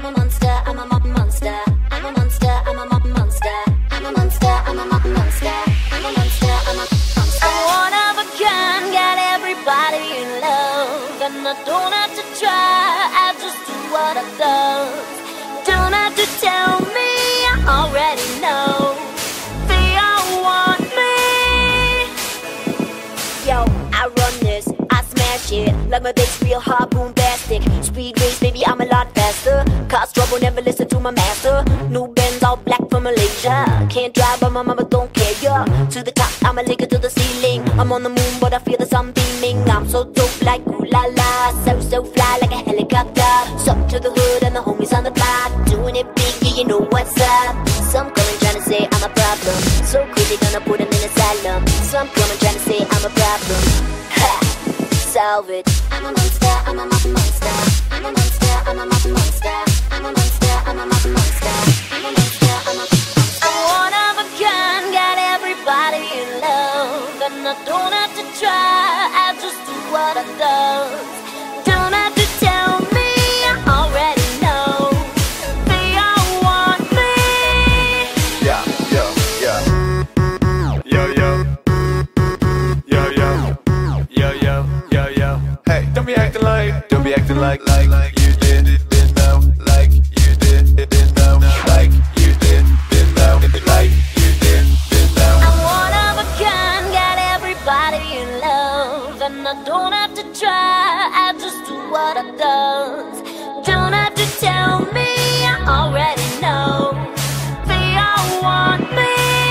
a monster, I'm a monster. I'm a monster, I'm a monster. I'm a monster, I'm a monster. I'm a monster, I'm a monster. I'm one of a kind, got everybody in love. And I don't have to try, I just do what I do. Don't have to tell me, I already know. They all want me. Yo, I run this, I smash it. Like my bass real hard, bombastic. Speed race, baby, I'm a lot faster. Cause trouble, never listen to my master. New Benz, all black from Malaysia. Can't drive, but my mama don't care, yeah. To the top, I'm a lick to the ceiling. I'm on the moon, but I feel the sun beaming. I'm so dope like ooh la la. So fly like a helicopter. Suck to the hood and the homies on the block. Doing it big, yeah, you know what's up. Some coming trying to say I'm a problem. So crazy, gonna put them in asylum. Some coming trying to say I'm a problem. Ha! Solve it. I'm a monster, I'm a monster. I'm a monster, I'm a monster. I'm a monster, I'm a monster. I'm a monster, I'm a monster. I'm one of a kind, got everybody in love. And I don't have to try, I just do what I do. Don't have to tell me, I already know. They all want me. Yeah, yeah, yeah. Yo, yo. Yo, yo. Yo, yo, yo, yo. Hey, don't be acting like you didn't know, like you didn't know, like you didn't know, like you didn't know. I'm one of a kind, got everybody in love. And I don't have to try, I just do what I do. Don't have to tell me, I already know. They all want me.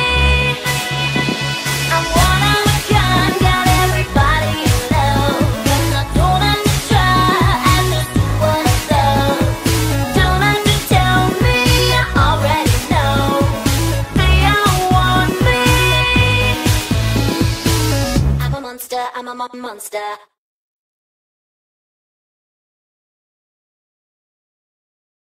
I'm one of a kind, got everybody in love. And I don't have to try, I just do what I do. Don't have to tell me, I already know. They all want me. I'm a monster, I'm a monster.